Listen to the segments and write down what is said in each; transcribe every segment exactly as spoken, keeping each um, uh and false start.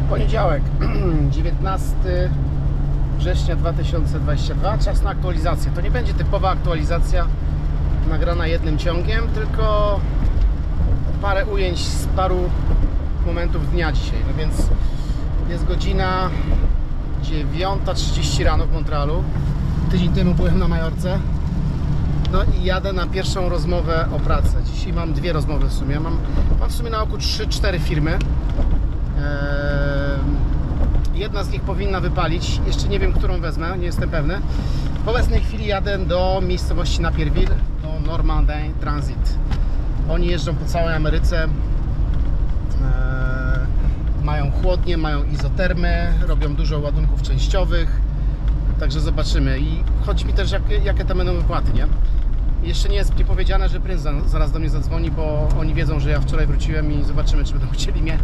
Poniedziałek, dziewiętnastego września dwa tysiące dwudziestego drugiego. Czas na aktualizację. To nie będzie typowa aktualizacja nagrana jednym ciągiem, tylko parę ujęć z paru momentów dnia dzisiaj. No więc jest godzina dziewiąta trzydzieści rano w Montrealu. Tydzień temu byłem na Majorce. No i jadę na pierwszą rozmowę o pracę. Dzisiaj mam dwie rozmowy w sumie. Mam, mam w sumie na oku trzy cztery firmy. Eee, jedna z nich powinna wypalić. Jeszcze nie wiem, którą wezmę, nie jestem pewny. W obecnej chwili jadę do miejscowości Napierville, do Normandin Transit. Oni jeżdżą po całej Ameryce. Eee, mają chłodnie, mają izotermy, robią dużo ładunków częściowych. Także zobaczymy. I chodzi mi też, jak, jakie tam będą wypłaty, nie? Jeszcze nie jest mi powiedziane, że prync zaraz do mnie zadzwoni, bo oni wiedzą, że ja wczoraj wróciłem i zobaczymy, czy będą chcieli mnie ee,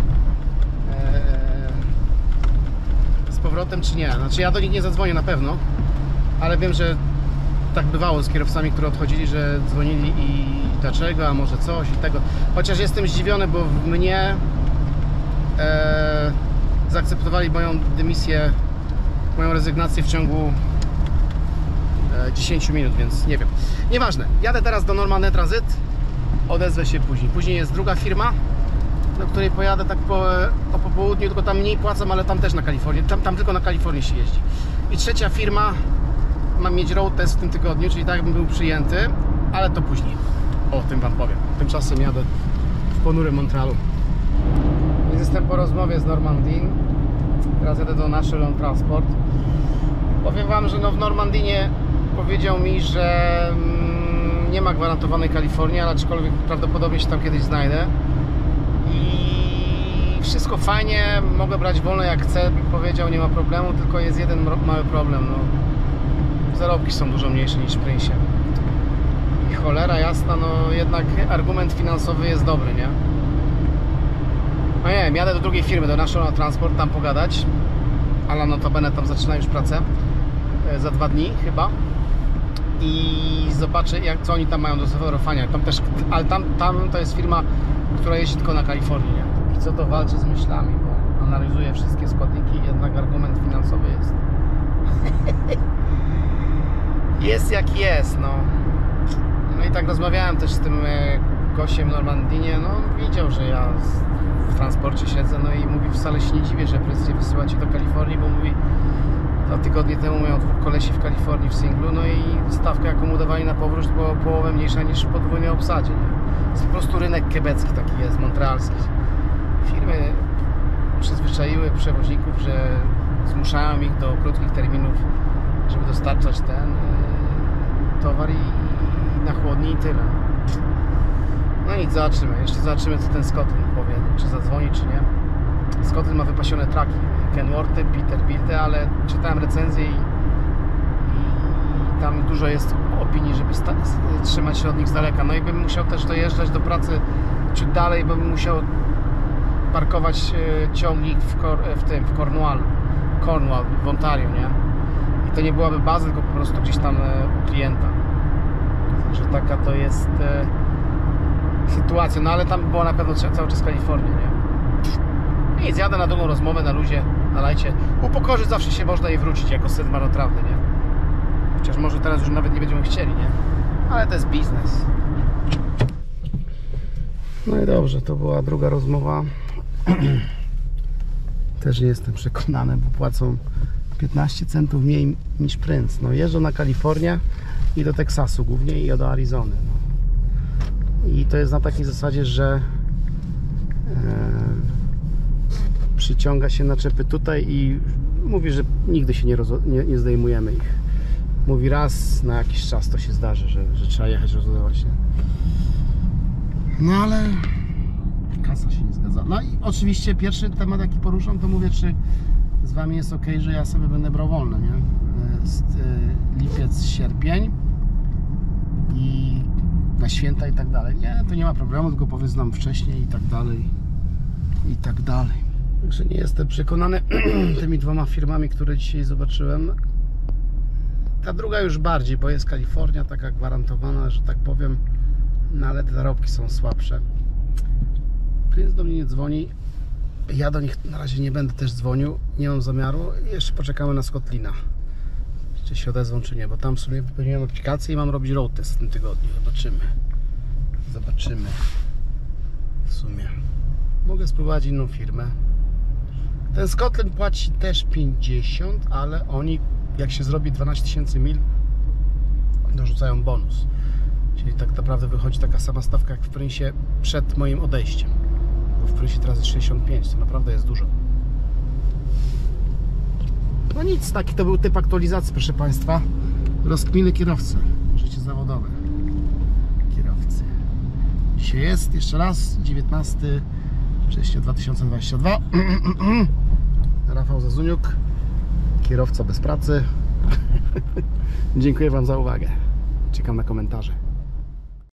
z powrotem, czy nie. Znaczy ja do nich nie zadzwonię na pewno, ale wiem, że tak bywało z kierowcami, którzy odchodzili, że dzwonili i dlaczego, a może coś i tego. Chociaż jestem zdziwiony, bo w mnie e, zaakceptowali moją dymisję, moją rezygnację w ciągu dziesięć minut, więc nie wiem. Nieważne. Jadę teraz do Normandin Transit. Odezwę się później. Później jest druga firma, do której pojadę tak po, o popołudniu, tylko tam mniej płacą, ale tam też na Kalifornii. Tam, tam tylko na Kalifornii się jeździ. I trzecia firma, mam mieć road test w tym tygodniu, czyli tak bym był przyjęty, ale to później. O tym wam powiem. Tymczasem jadę w ponurym Montrealu. Więc jestem po rozmowie z Normandin. Teraz jadę do National Transport. Powiem wam, że no w Normandinie powiedział mi, że mm, nie ma gwarantowanej Kalifornii, ale aczkolwiek prawdopodobnie się tam kiedyś znajdę. I wszystko fajnie, mogę brać wolno jak chcę, powiedział, nie ma problemu, tylko jest jeden mały problem. No, zarobki są dużo mniejsze niż w Prince'ie. I cholera jasna, no jednak argument finansowy jest dobry, nie? No nie wiem, jadę do drugiej firmy, do National Transport, tam pogadać. Ale notabene tam zaczyna już pracę za dwa dni chyba. I zobaczę, jak, co oni tam mają do zaoferowania. Tam też, ale tam, tam to jest firma, która jeździ tylko na Kalifornii, nie? I co to walczy z myślami, bo analizuje wszystkie składniki i jednak argument finansowy jest. Jest jak jest, no. No i tak rozmawiałem też z tym gościem w Normandinie, no widział, że ja w transporcie siedzę, no i mówi, wcale się nie dziwię, że prędzej wysyła cię do Kalifornii, bo mówi, dwa tygodnie temu miał dwóch kolesi w Kalifornii w singlu, no i stawka, jaką mu dawali na powrót, była połowę mniejsza niż w podwójnej obsadzie, nie? Jest po prostu rynek quebecki taki jest, montrealski. Firmy przyzwyczaiły przewoźników, że zmuszają ich do krótkich terminów, żeby dostarczać ten yy, towar i, i na chłodni i tyle. No nic, zobaczymy. Jeszcze zobaczymy, co ten Scotland powie, czy zadzwoni, czy nie. Scotland ma wypasione traki, Kenworthy, Peterbilte, ale czytałem recenzję i, i tam dużo jest opinii, żeby trzymać się od nich z daleka. No i bym musiał też dojeżdżać do pracy ciut dalej, bo bym musiał parkować ciągnik w, Cor w tym, w Cornwall, Cornwall, w Ontario, nie? I to nie byłaby baza, tylko po prostu gdzieś tam u klienta. Że taka to jest sytuacja, no ale tam było na pewno cały czas Kalifornia, nie? Nic, jadę na długą rozmowę, na luzie, na lajcie. Upokorzyć zawsze się można i wrócić jako syn marnotrawny, nie? Chociaż może teraz już nawet nie będziemy chcieli, nie? Ale to jest biznes. No i dobrze, to była druga rozmowa. Też nie jestem przekonany, bo płacą piętnaście centów mniej niż Prince. No jeżdżą na Kalifornię i do Teksasu głównie i do Arizony, no. I to jest na takiej zasadzie, że e, przyciąga się naczepy tutaj i mówi, że nigdy się nie, nie, nie zdejmujemy ich. Mówi, raz na jakiś czas to się zdarzy, że, że trzeba jechać rozładować, nie? No ale kasa się nie zgadza. No i oczywiście pierwszy temat, jaki poruszam, to mówię, czy z wami jest ok, że ja sobie będę brał wolne, nie? Jest e, lipiec, sierpień i na święta i tak dalej. Nie, to nie ma problemu, tylko powiedz nam wcześniej i tak dalej. I tak dalej. Także nie jestem przekonany tymi dwoma firmami, które dzisiaj zobaczyłem. Ta druga już bardziej, bo jest Kalifornia taka gwarantowana, że tak powiem, no ale te zarobki są słabsze. Prince do mnie nie dzwoni. ja do nich na razie nie będę też dzwonił, nie mam zamiaru. Jeszcze poczekamy na Scottlina, czy się odezwą, czy nie, bo tam w sumie wypełniłem aplikację i mam robić road test w tym tygodniu. Zobaczymy. Zobaczymy. W sumie. Mogę spróbować inną firmę. Ten Scotland płaci też pięćdziesiąt, ale oni, jak się zrobi dwanaście tysięcy mil, dorzucają bonus. Czyli tak naprawdę wychodzi taka sama stawka jak w Prince'ie przed moim odejściem. Bo w Prince'ie teraz jest sześćdziesiąt pięć, to naprawdę jest dużo. No nic, taki to był typ aktualizacji, proszę Państwa. Rozkminy kierowcy. Życie zawodowe kierowcy. Dzisiaj jest, jeszcze raz, dziewiętnastego września dwa tysiące dwudziestego drugiego. Rafał Zazuniuk, kierowca bez pracy. Dziękuję Wam za uwagę. Czekam na komentarze.